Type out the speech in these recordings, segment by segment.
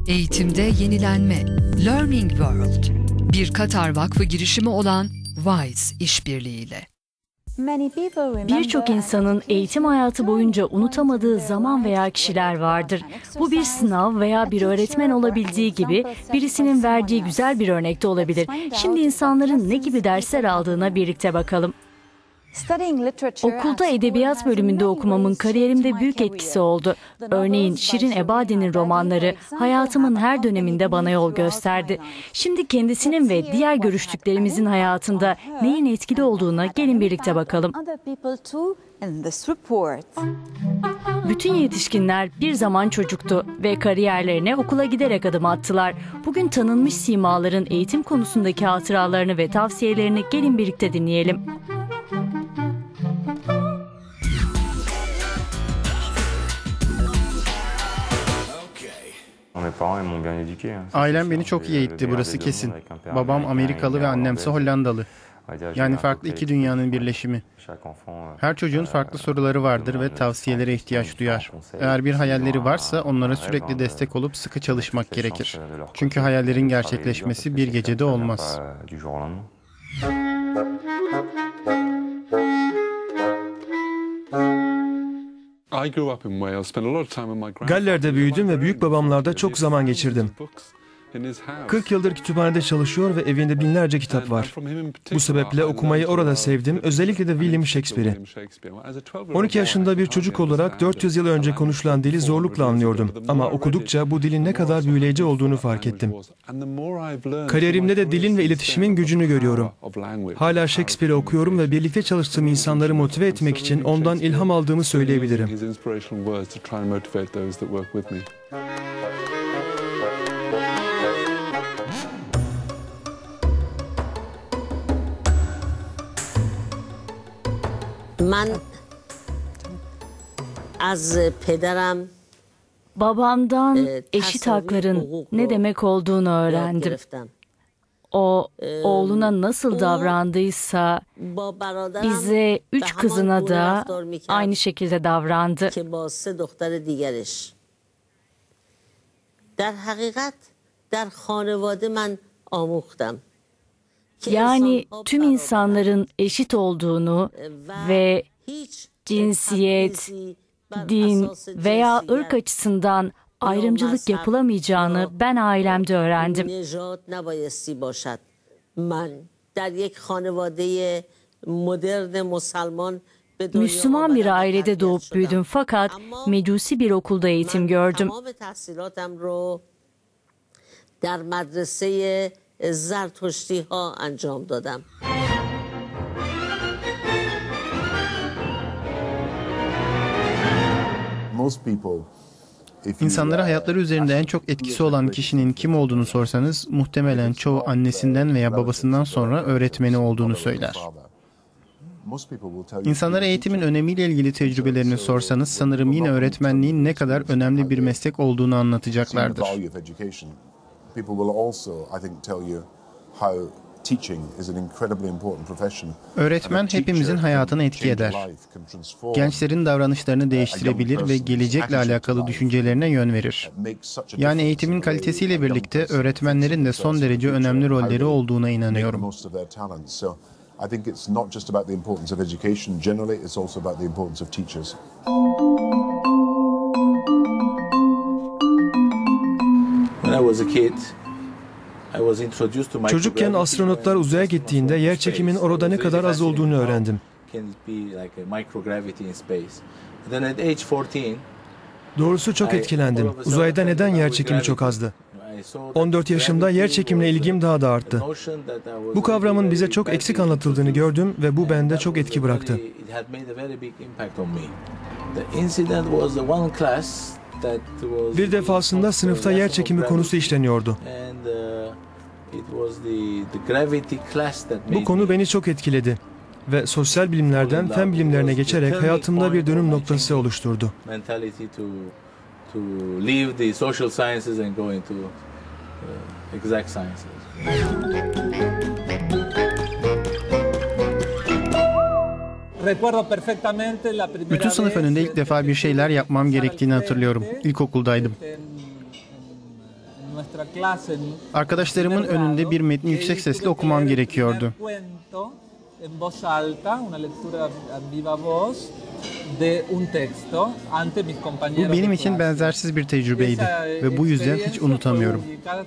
Eğitimde yenilenme. Learning World. Bir Katar Vakfı girişimi olan WISE işbirliğiyle. Birçok insanın eğitim hayatı boyunca unutamadığı zaman veya kişiler vardır. Bu bir sınav veya bir öğretmen olabildiği gibi birisinin verdiği güzel bir örnek de olabilir. Şimdi insanların ne gibi dersler aldığına birlikte bakalım. Okulda edebiyat bölümünde okumamın kariyerimde büyük etkisi oldu. Örneğin Şirin Ebadi'nin romanları hayatımın her döneminde bana yol gösterdi. Şimdi kendisinin ve diğer görüştüklerimizin hayatında neyin etkili olduğuna gelin birlikte bakalım. Bütün yetişkinler bir zaman çocuktu ve kariyerlerine okula giderek adım attılar. Bugün tanınmış simaların eğitim konusundaki hatıralarını ve tavsiyelerini gelin birlikte dinleyelim. Ailem beni çok iyi eğitti, burası kesin. Babam Amerikalı ve annemse Hollandalı. Yani farklı iki dünyanın birleşimi. Her çocuğun farklı soruları vardır ve tavsiyelere ihtiyaç duyar. Eğer bir hayalleri varsa onlara sürekli destek olup sıkı çalışmak gerekir. Çünkü hayallerin gerçekleşmesi bir gecede olmaz. Galler'de büyüdüm ve büyükbabamlarda çok zaman geçirdim. 40 yıldır kütüphanede çalışıyor ve evinde binlerce kitap var. Bu sebeple okumayı orada sevdim, özellikle de William Shakespeare'i. 12 yaşında bir çocuk olarak 400 yıl önce konuşulan dili zorlukla anlıyordum. Ama okudukça bu dilin ne kadar büyüleyici olduğunu fark ettim. Kariyerimde de dilin ve iletişimin gücünü görüyorum. Hala Shakespeare'i okuyorum ve birlikte çalıştığım insanları motive etmek için ondan ilham aldığımı söyleyebilirim. Babamdan eşit hakların ne demek olduğunu öğrendim. O oğluna nasıl davrandıysa bize 3 kızına da aynı şekilde davrandı. Yani tüm insanların eşit olduğunu ve cinsiyet, din veya ırk açısından ayrımcılık yapılamayacağını ben ailemde öğrendim. Müslüman bir ailede doğup büyüdüm fakat Mecusi bir okulda eğitim gördüm. İnsanlara hayatları üzerinde en çok etkisi olan kişinin kim olduğunu sorsanız muhtemelen çoğu annesinden veya babasından sonra öğretmeni olduğunu söyler. İnsanlara eğitimin önemiyle ilgili tecrübelerini sorsanız sanırım yine öğretmenliğin ne kadar önemli bir meslek olduğunu anlatacaklardır. Öğretmen hepimizin hayatını etki eder. Gençlerin davranışlarını değiştirebilir ve gelecekle alakalı düşüncelerine yön verir. Yani eğitimin kalitesiyle birlikte öğretmenlerin de son derece önemli rolleri olduğuna inanıyorum. Çocukken astronotlar uzaya gittiğinde yerçekiminin orada ne kadar az olduğunu öğrendim. Doğrusu çok etkilendim. Uzayda neden yerçekimi çok azdı? 14 yaşımda yerçekimle ilgim daha da arttı. Bu kavramın bize çok eksik anlatıldığını gördüm ve bu bende çok etki bıraktı. Bir defasında sınıfta yerçekimi konusu işleniyordu. Bu konu beni çok etkiledi ve sosyal bilimlerden fen bilimlerine geçerek hayatımda bir dönüm noktası oluşturdu. Bütün sınıf önünde ilk defa bir şeyler yapmam gerektiğini hatırlıyorum. İlkokuldaydım. Arkadaşlarımın önünde bir metni yüksek sesle okumam gerekiyordu. Bu benim için benzersiz bir tecrübeydi ve bu yüzden hiç unutamıyorum.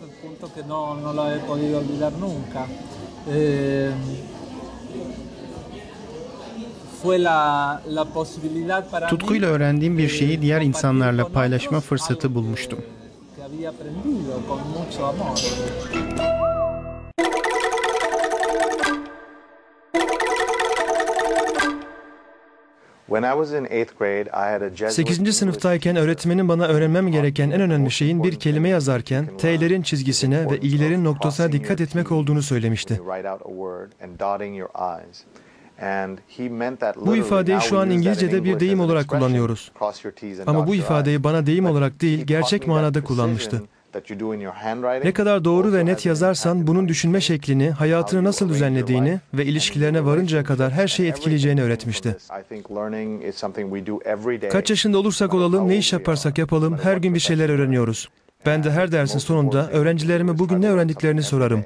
Tutkuyla öğrendiğim bir şeyi diğer insanlarla paylaşma fırsatı bulmuştum. Sekizinci sınıftayken öğretmenim bana öğrenmem gereken en önemli şeyin bir kelime yazarken T'lerin çizgisine ve i'lerin noktasına dikkat etmek olduğunu söylemişti. Bu ifadeyi şu an İngilizce'de bir deyim olarak kullanıyoruz. Ama bu ifadeyi bana deyim olarak değil, gerçek manada kullanmıştı. Ne kadar doğru ve net yazarsan bunun düşünme şeklini, hayatını nasıl düzenlediğini ve ilişkilerine varıncaya kadar her şeyi etkileyeceğini öğretmişti. Kaç yaşında olursak olalım, ne iş yaparsak yapalım, her gün bir şeyler öğreniyoruz. Ben de her dersin sonunda öğrencilerime bugün ne öğrendiklerini sorarım.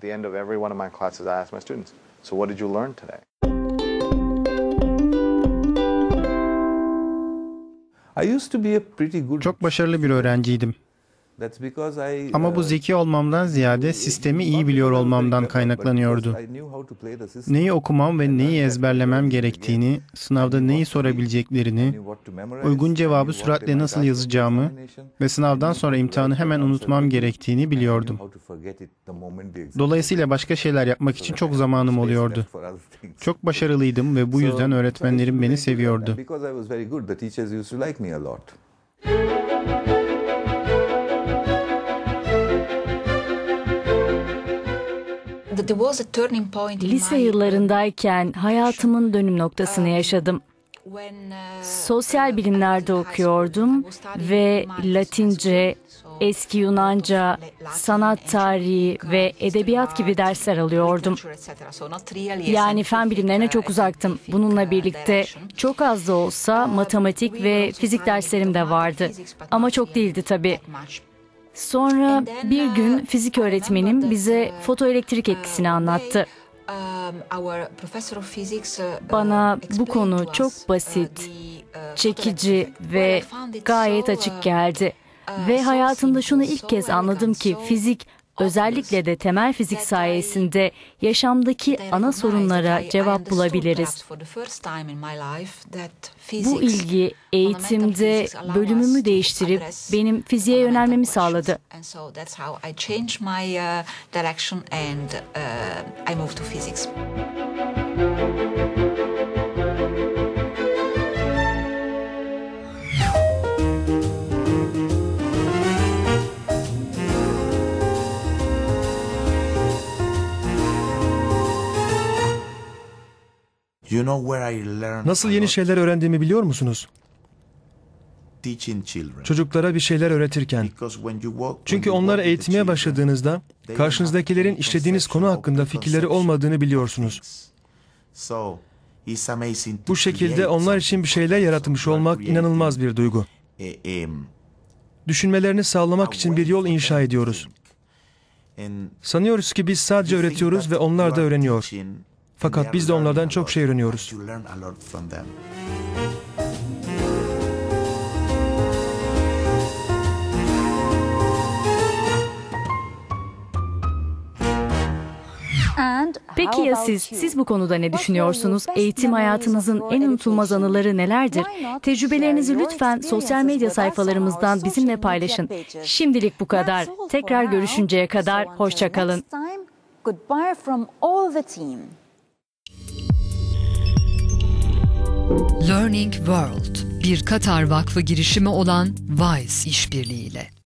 Çok başarılı bir öğrenciydim. Ama bu zeki olmamdan ziyade sistemi iyi biliyor olmamdan kaynaklanıyordu. Neyi okumam ve neyi ezberlemem gerektiğini, sınavda neyi sorabileceklerini, uygun cevabı süratle nasıl yazacağımı ve sınavdan sonra imtihanı hemen unutmam gerektiğini biliyordum. Dolayısıyla başka şeyler yapmak için çok zamanım oluyordu. Çok başarılıydım ve bu yüzden öğretmenlerim beni seviyordu. Lise yıllarındayken hayatımın dönüm noktasını yaşadım. Sosyal bilimlerde okuyordum ve Latince, eski Yunanca, sanat tarihi ve edebiyat gibi dersler alıyordum. Yani fen bilimlerine çok uzaktım. Bununla birlikte çok az da olsa matematik ve fizik derslerim de vardı. Ama çok değildi tabii. Sonra bir gün fizik öğretmenim bize fotoelektrik etkisini anlattı. Bana bu konu çok basit, çekici ve gayet açık geldi. Ve hayatımda şunu ilk kez anladım ki fizik, özellikle de temel fizik sayesinde yaşamdaki ana sorunlara cevap bulabiliriz. Bu ilgi eğitimde bölümümü değiştirip benim fiziğe yönelmemi sağladı. Nasıl yeni şeyler öğrendiğimi biliyor musunuz? Çocuklara bir şeyler öğretirken. Çünkü onları eğitmeye başladığınızda karşınızdakilerin işlediğiniz konu hakkında fikirleri olmadığını biliyorsunuz. Bu şekilde onlar için bir şeyler yaratmış olmak inanılmaz bir duygu. Düşünmelerini sağlamak için bir yol inşa ediyoruz. Sanıyoruz ki biz sadece öğretiyoruz ve onlar da öğreniyor. Fakat biz de onlardan çok şey öğreniyoruz. Peki ya siz? Siz bu konuda ne düşünüyorsunuz? Eğitim hayatınızın en unutulmaz anıları nelerdir? Tecrübelerinizi lütfen sosyal medya sayfalarımızdan bizimle paylaşın. Şimdilik bu kadar. Tekrar görüşünceye kadar hoşça kalın. Learning World, bir Katar Vakfı girişimi olan WISE işbirliğiyle.